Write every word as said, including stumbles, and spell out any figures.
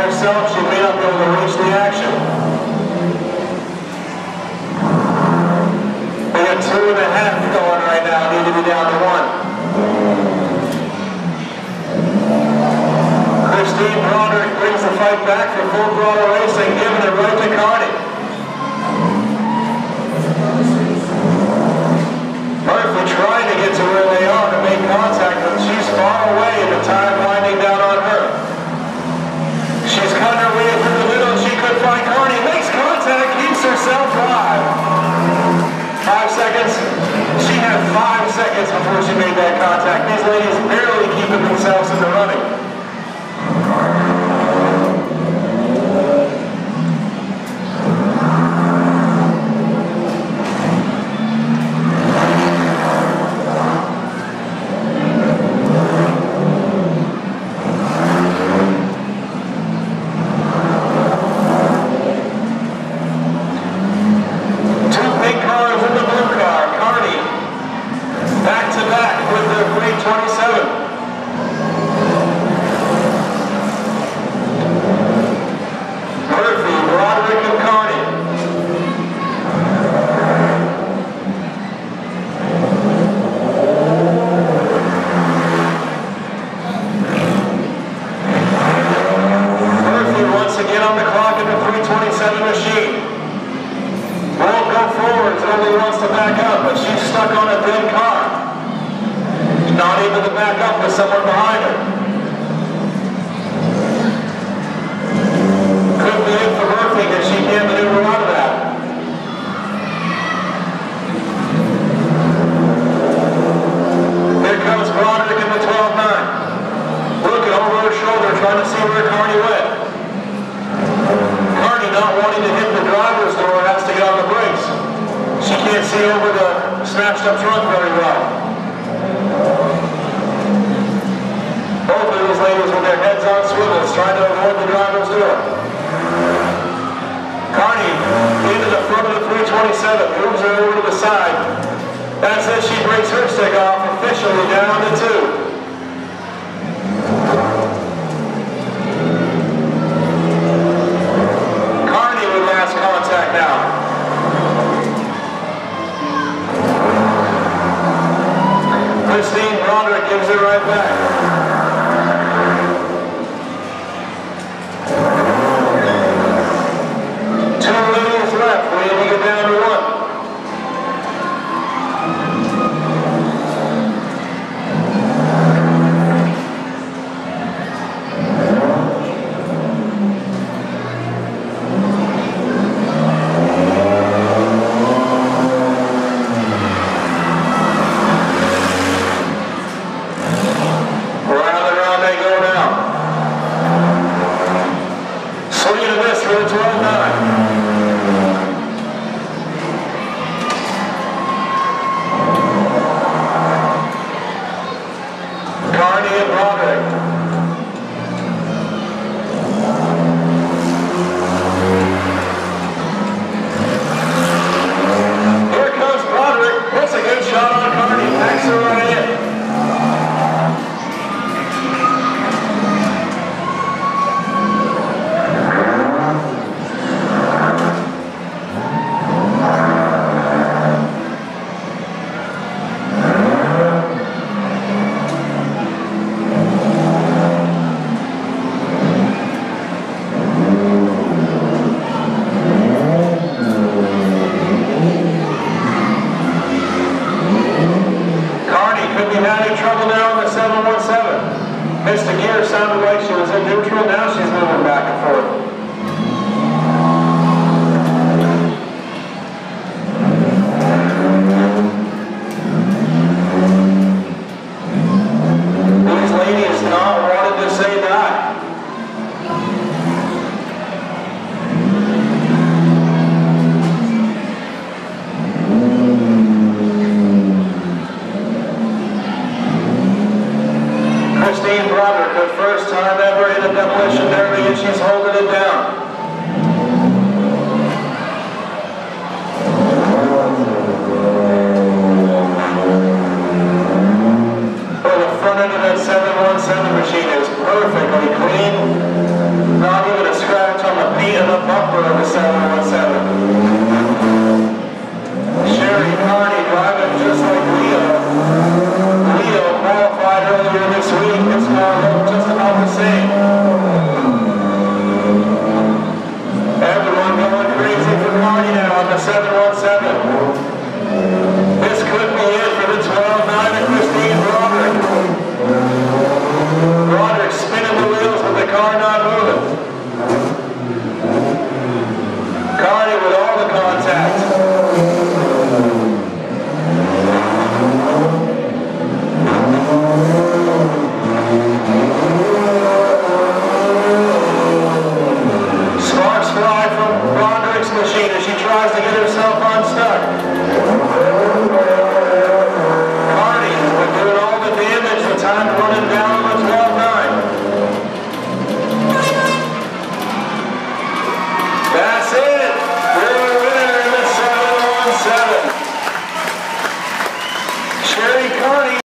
herself, she may not be able to reach the action. They got two and a half going right now, need to be down to one. Christine Broderick brings the fight back for full throttle racing, giving it right to Carney. Murphy trying to get to where they are to make contact, but she's far away and the time winding down on her. She's cutting her way through the middle. She could find Carney. Makes contact, keeps herself alive. Five seconds. She had five seconds before she made that contact. These ladies barely keeping themselves in the running. First time ever in a Demolition Derby, and she's holding it down. Well, the front end of that seven one seven machine is perfectly clean. Not even seven.